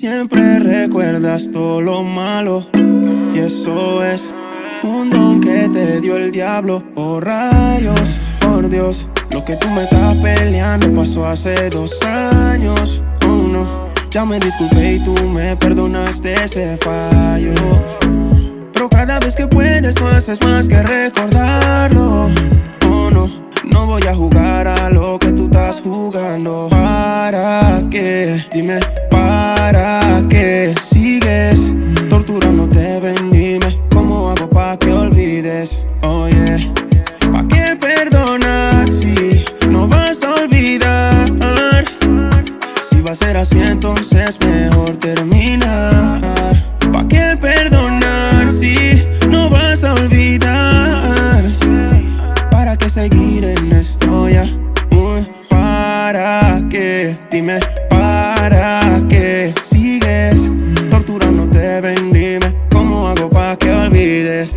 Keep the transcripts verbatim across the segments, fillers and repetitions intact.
Siempre recuerdas todo lo malo, y eso es un don que te dio el diablo. Oh rayos, por Dios, lo que tú me estás peleando pasó hace dos años. Oh no, ya me disculpé y tú me perdonaste ese fallo. Pero cada vez que puedes no haces más que recordarlo. Oh no, no voy a jugar a lo que tú estás jugando. ¿Para qué? Dime, ¿para qué sigues torturándote? Ven, dime, ¿cómo hago pa' que olvides? Oye, ¿pa' qué perdonar si no vas a olvidar? Si va a ser así, entonces mejor terminar. ¿Pa' qué perdonar si no vas a olvidar? ¿Para qué seguir en esto ya? Uy, ¿para qué? Dime, ¿para qué sigues torturándote? Ven, dime, ¿cómo hago pa' que olvides?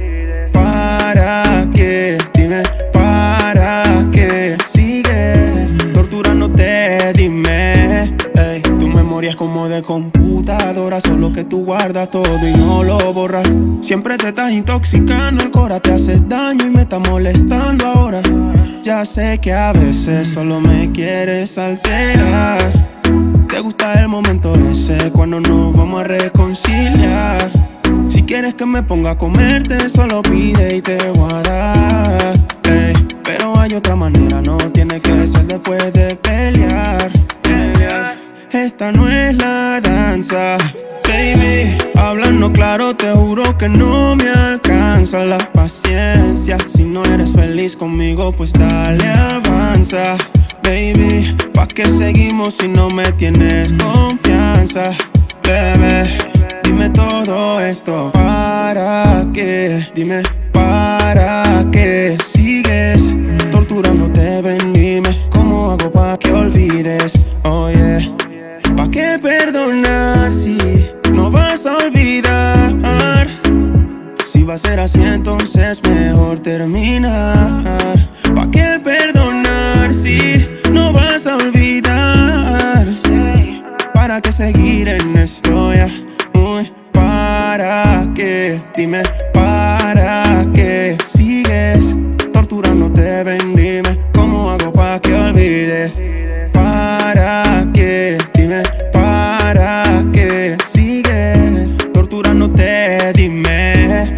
¿Para qué? Dime, ¿para qué sigues torturándote? Dime, ey, tu memoria es como de computadora, solo que tú guardas todo y no lo borras. Siempre te estás intoxicando, el cora te haces daño y me está molestando ahora. Ya sé que a veces solo me quieres alterar. Te gusta el momento ese cuando nos vamos a reconciliar. Si quieres que me ponga a comerte, solo pide y te voy a dar. Ey, pero hay otra manera, no tiene que ser después de pelear. Pelear. Esta no es la danza, baby. Hablando claro, te juro que no me alcanza la paciencia. Si no eres feliz conmigo, pues dale, avanza, baby. ¿Pa' qué seguimos si no me tienes confianza? Bebé, dime todo esto. ¿Para qué? Dime, ¿para qué sigues torturándote? Ven, dime, ¿cómo hago pa' que olvides? Oye, ¿pa' qué perdonar si no vas a olvidar? Si va a ser así, entonces mejor terminar. ¿Pa' qué perdonar si no vas a olvidar? ¿Para qué seguir en esto ya? Uy, ¿para qué? Dime, ¿para qué sigues torturándote? Ven, dime, ¿cómo hago pa' que olvides? ¿Para qué? Dime, ¿para qué sigues torturándote? Dime.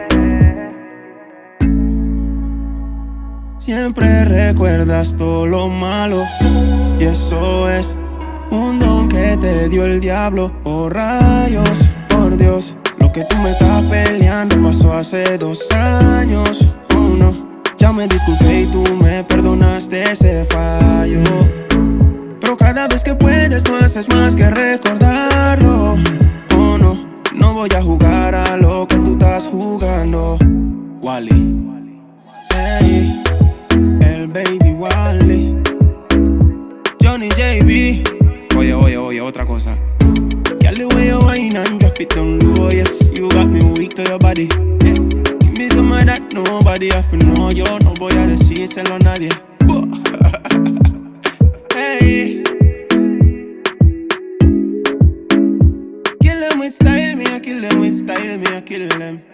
Siempre recuerdas todo lo malo, y eso es un don que te dio el diablo. Oh rayos, por Dios, lo que tú me estás peleando pasó hace dos años. Oh no, ya me disculpé y tú me perdonaste ese fallo. Pero cada vez que puedes no haces más que recordarlo. Oh no, no voy a jugar a lo que tú estás jugando. Wally, hey, el baby Wally, Johnny J B. Oye, oye, oye, otra cosa. Girl, the way you whine and drop it down low, yes, you got me weak to your body, yeah. Give me some of that, nobody have to know. Yo, no voy a decírselo a nadie. Hey, kill them with style, me I kill them with style, me I kill them.